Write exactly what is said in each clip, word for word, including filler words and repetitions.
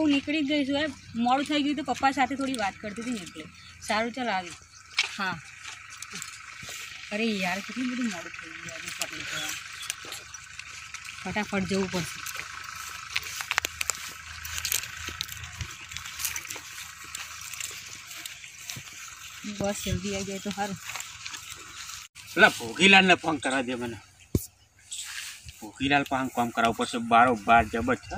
હું નીકળી જ જઈશું. યાર મોડું થઈ ગયું તો પપ્પા સાથે થોડી વાત કરતી હતી ને એટલે. સારું ચાલ આવી. હા અરે યાર કેટલું બધું મોડું થઈ ગયું આજે શોપિંગ કરવા. ફટાફટ જવું પડશે. બસ જલ્દી આવી જાય તો સારું. પેલા ભોગીલાલને ફોન કરાવી દે મને. ભોગીલાલ પાસે કામ કરાવવું પડશે બારો બાર જબરજસ્ત.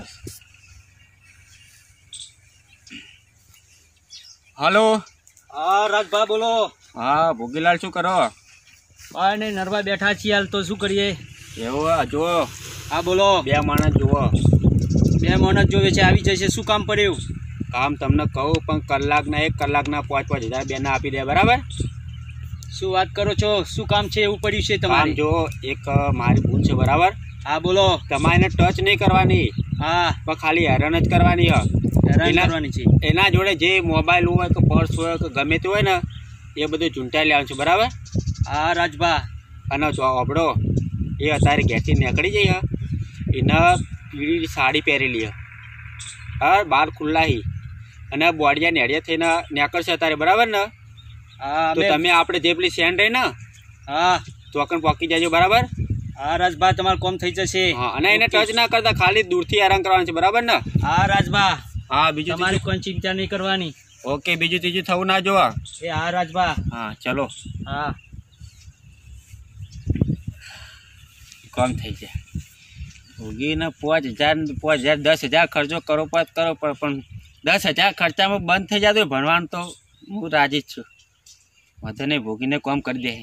હલો હા રાજભા બોલો. હા ભોગીલાલ શું કરો? હા નહીં નરવા બેઠા છીએ હાલ તો શું કરીએ. એવું જુઓ હા બોલો. બે માણસ જુઓ. બે માણસ જોવે છે આવી જશે. શું કામ પડ્યું? કામ તમને કહું પણ કલાકના એક કલાકના પાંચ પાંચ હજાર બેના આપી દે બરાબર. શું વાત કરો છો? શું કામ છે એવું પડ્યું છે કામ તમારે? જો એક મારી ભૂલ છે બરાબર. હા બોલો. તમારે ટચ નહીં કરવાની. હા પણ ખાલી હેરાન જ કરવાની. હેરાન એના કરવાની છે. એના જોડે જે મોબાઈલ હોય કે પર્સ હોય કે ગમે તે હોય ને એ બધું ચૂંટાઈ લેવાનું છે બરાબર. હા રાજભા. અને જો અબડો એ અત્યારે ઘેરથી નીકળી જઈએ એને પીળી સાડી પહેરેલી હા બાર ખુલ્લાહી અને બોડિયા નેડિયા થઈને નીકળશે અત્યારે બરાબર ને. હા તો તમે આપણે જે પેલી સેન્ડ રહી ને હા ચોકન પોકી જજો બરાબર. હા રાજભા તમારું કામ થઈ જશે. હા અને એને ટચ ના કરતા ખાલી દૂરથી હેરાન કરવાનું છે બરાબર ને. હા રાજભા. હા બીજું તમારી કોઈ ચિંતા નહીં કરવાની. ઓકે બીજું ત્રીજું થવું ના જોવા. એ હા રાજભા. હા ચલો હા કામ થઈ જાય. ભોગીને પાંચ હજાર પાંચ હજાર દસ હજાર ખર્ચો કરો પાત કરો પણ દસ હજાર ખર્ચામાં બંધ થઈ જાય તો ભણવાનું તો હું રાજી જ છું. વાંધો નહીં ભોગીને કામ કરી દે.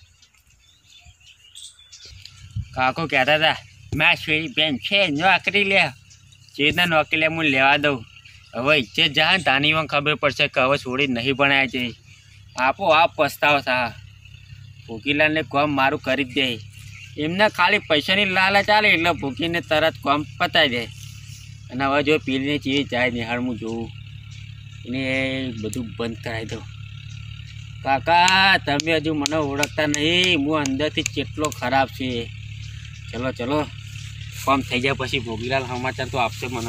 કાકો કહેતા હતા મેં શેરી પેન છે નોકરી લે ચેતના નોકરી લે હું લેવા દઉં. હવે ઈચ્છે જાય ને તાની મને ખબર પડશે કે હવે છોડી નહીં ભણાય છે. આપો આપ પસ્તાવો થા. ભોગીલાલને કામ મારું કરી જ દે. એમને ખાલી પૈસાની લાલચ ચાલે એટલે ભૂકીને તરત કામ પતાવી દે. અને હવે જો પીલીને ચીજ જાય નિહાળ હું જોઉં એને બધું બંધ કરાવી દઉં. કાકા તમે હજુ મને ઓળખતા નહીં હું અંદરથી કેટલો ખરાબ છે. ચલો ચલો કામ થઈ જાય પછી ભોગીલાલ સમાચાર તો આપશે મને.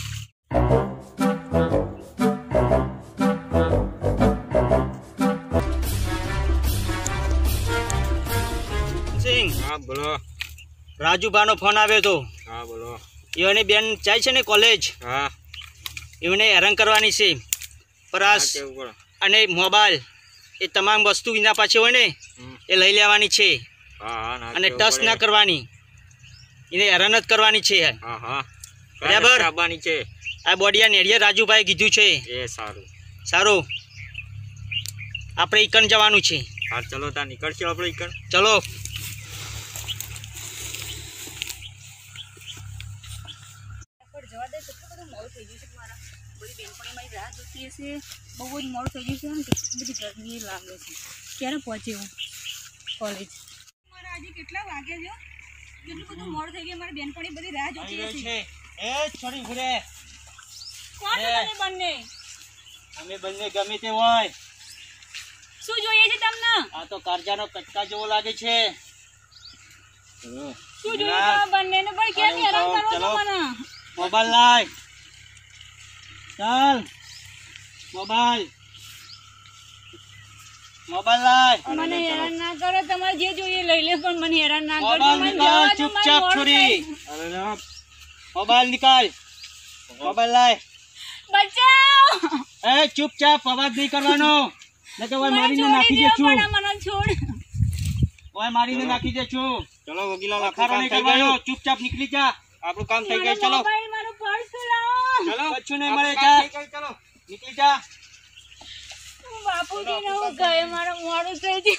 હા બોલો. રાજુભાનો ફોન આવ્યો તો. હા બોલો. એની બેન જાય છે ને કોલેજ. હા એમને હેરાન કરવાની છે. પરાસ અને મોબાઈલ એ તમામ વસ્તુ એના પાસે હોય ને એ લઈ લેવાની છે. અને ટચ ના કરવાની. એને હેરાન જ કરવાની છે. બરાબર. આ બોડિયા નેડિયા રાજુભાઈ કીધું છે. એ સારું સારું આપણે ઈકણ જવાનું છે. હા ચલો ત્યાં નીકળશું આપણે ઈકણ. ચલો. જવા દે કેટલું બધું મોડું થઈ ગયું છે. મારા બધી બેનપણી મારી રાહ જોતી હશે. બહુ જ મોડું થઈ ગયું છે ને કેટલી બધી ગરમી લાગે છે. ક્યારે પહોંચે હું કોલેજ? મારા આજે કેટલા વાગ્યા છે? કેટલું બધું મોડું થઈ ગયું. મારી બેનપણી બધી રાહ જોતી હશે. એ છોડી ઘરે કોણ છે તમે બંને? અમે બંને ગમે તે હોય. શું જોઈએ છે તમને? આ તો કારજાનો કટકા જેવો લાગે છે. શું જોઈએ છે બંનેને? પણ કેમ હેરાન કરો છો મને? મોબાઈલ લાય. ચાલ મોબાઈલ મોબાઈલ લાય. મને હેરાન ના કરો. તમારે જે જોઈએ લઈ લે પણ મને હેરાન ના કરો. મોબાઈલ નિકાલ ચૂપચાપ છોરી. મોબાઈલ નિકાલ. મોબાઈલ લાય. બચાવ. એ ચૂપચાપ અવાજ નહીં કરવાનો. નહીં તો મારીને નાખી દે છું. મને છોડ. ઓય મારીને નાખી દે છું. ચલો વકીલાલ ખારો નહીં કરવાનો. ચૂપચાપ નીકળી જા. આપણું કામ થઈ ગયું. ચલો મોબાઈલ મારું પર્સ લાવો. ચલો કચ્છું નહીં મળે. જા ચલો નીકળી જા. બાપુજી ને હું ગયે મારું મોડું થઈ ગયું.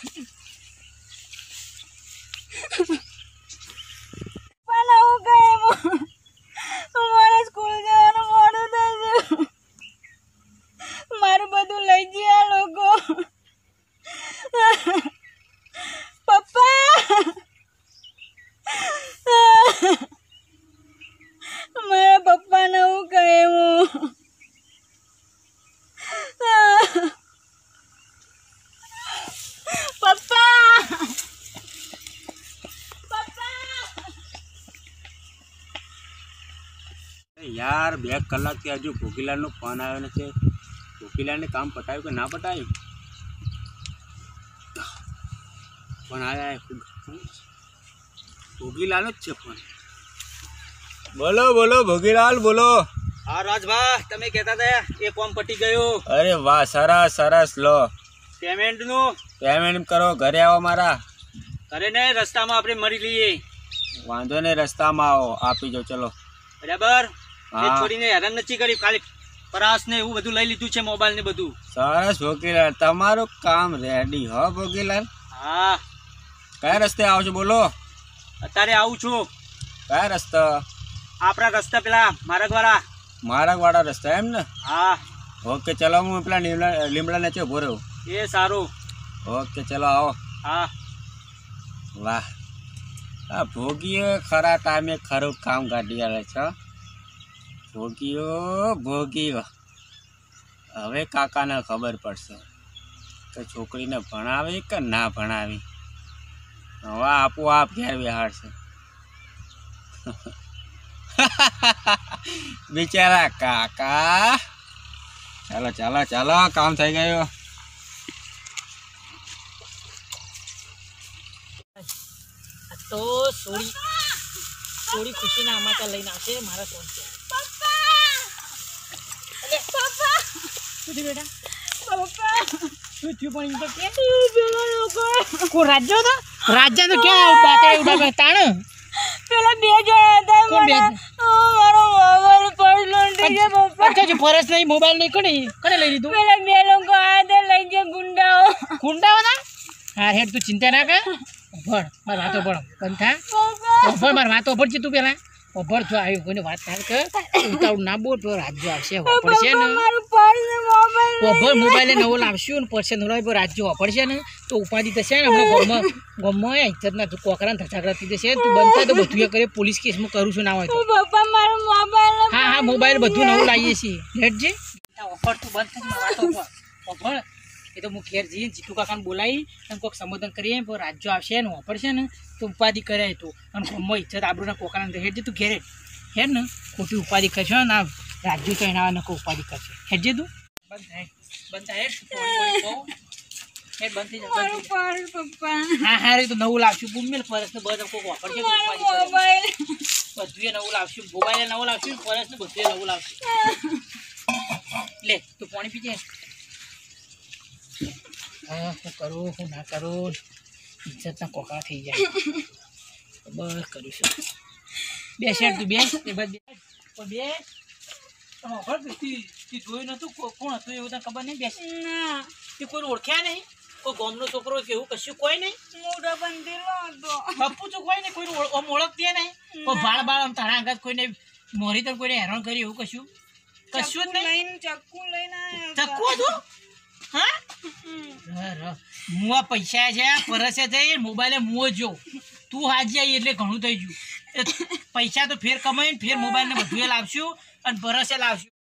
પણ હું ગયે મારે સ્કૂલ જવાનું મોડું થઈ ગયું. મારું બધું લઈ ગયા લોકો. પપ્પા મારા પપ્પાને હું કહે હું પપ્પા પપ્પા યાર બે કલાકથી હજુ ભોગીલાલનો ફોન આવ્યો નથી. ભોગીલાલને કામ પટાયું કે ના પટાયું? ફોન આવ્યા ભોગીલાલનો જ છે ફોન. બોલો બોલો ભોગીલાલ બોલો. હા રાજભા, તમે કહેતા હતા એ કોમ પટી ગયો. અરે વાહ, સરસ સરસ. લો પેમેન્ટનું પેમેન્ટ કરો, ઘરે આવો મારા. કરે ને રસ્તામાં આપણે મળી લઈએ. વાંધો નહીં, રસ્તામાં આવો, આપી જાઓ. ચલો બરાબર. એ હા છોડીને હેરાન નથી કરી, ખાલી પરાસ ને એવું બધું લઈ લીધું છે, મોબાઈલ ને બધું. સરસ ભોગીલાલ, તમારું કામ રેડી હો ભોગીલાલ. હા કયા રસ્તે આવો છો બોલો? અત્યારે આવું છું. કયા રસ્તા? આપણા રસ્તા પેલા માર્ગ વાળા. મારા વાળા રસ્તા એમ ને? હા ઓકે ચલો, હું પેલા લીમડા લીમડા નીચે ઉભો રહ્યો. એ સારું. ઓકે ચલો આવો. હા વાહ, આ ભોગીઓ ખરા ટાઈમે ખરું કામ કાઢી આવે છે. ભોગીઓ ભોગીઓ હવે કાકાને ખબર પડશે કે છોકરીને ભણાવી કે ના ભણાવી. હવે આપોઆપ ઘેર બેહાડશે. બિચારા કાકા. ચાલો ચાલો ચાલો, કામ થઈ ગયું. તો સોળી સોળી ખુશીના અમાતા લઈને આવશે મારા ફોન છે. શું થયું બેટા? શું થયું પણ એમ તો કે કોઈ રાજ્યો તો રાજ્ય તો ક્યાં બાતે ઉડા તાણ પેલા બે જણા હતા. કોણ બે? મારો મોબાઈલ પર્સ લૂંટી ગયો પપ્પા. અચ્છા ફરસ નહીં, મોબાઈલ નહીં, કને કને લઈ લીધું? પેલા બે લોકો આયા હતા લઈ ગયા ગુંડાઓ. કુંડાઓ ના? હા હેડ તું ચિંતા ના કર. ભણ મારી વાતો ભણ બંધ થા. ભણ મારી વાતો ભણજી તું પેલા. ભણ જો આવ્યું કોઈને વાત ના કર, ઉતાવળ ના બોલ. તો રાજ્યો આવશે, પડશે ને મારું પર્સ ને મોબાઈલ ઓભર મોબાઈલે નવો લાવશું ને પડશે નવરા રાજ્યો વાપરશે ને તો ઉપાધિ થશે ને. હમણાં ગમમાં ગમમાં ઇજ્જતના તું કોકરાને ધચાગડા થઈ જશે. તું બંધ થાય તો બધું એ કરે, પોલીસ કેસમાં કરું છું ના હોય તો. પપ્પા મારો મોબાઈલ. હા હા મોબાઈલ બધું નવું લાવીએ છીએ. લેટજે ઓફર તું બંધ થઈ વાતો ઓફર. એ તો હું ઘેર જઈએ જીતુ કાકાને બોલાવી અને કોઈક સંબોધન કરીએ. પણ રાજ્યો આવશે ને વાપરશે ને તો ઉપાધિ કરે તું. અને ગમમાં ઇજ્જત આબરૂના કોકરાને હેઠજે તું ઘેરે હેર ને ખોટી ઉપાધિ કરશે ને રાજ્યો તો એના નકો ઉપાધિ કરશે. હેઠજે તું. બંધ થાય બંધ થાય હેઠ બંધ થઈ જાય. મારું પર્સ પપ્પા. હા હા રે તો નવું લાવશું. બુમેલ ફરસ ને બધા કોઈ વાપરશે તો ઉપાધિ કરે. મોબાઈલ બધું એ નવું લાવશું. મોબાઈલ નવું લાવશું, ફરસ ને બધું એ નવું લાવશું. લે તું પાણી પીજે. હા હું કરું હું ના કરું, ઇજ્જતના કોકરા થઈ જાય. બસ કરીશું. બે શેર તું બે એ બસ બે બે જોયું નતું કોણ હતું એવું તને ખબર નહીં? બેસ ના તે કોઈ ઓળખ્યા નહીં? કોઈ ગામનો છોકરો કે એવું કશું કોઈ નહીં? મોઢો બંધેલો હતો. પપ્પુ તો કોઈ નહીં, કોઈ ઓળખતી નહીં? કોઈ બાળ બાળ આમ તારા આગળ કોઈને મોરી તો કોઈને હેરાન કરી એવું કશું કશું જ નહીં? લઈને ચક્કુ લઈને આવ્યો હતો. ચક્કુ હતું? હા મુઆ પૈસા છે પરસે છે મોબાઈલે મુઓ જો તું હાજી આવી એટલે ઘણું થઈ ગયું. પૈસા તો ફેર કમાઈને ફેર મોબાઈલ ને બધું એ લાવશું અને પરસે લાવશું.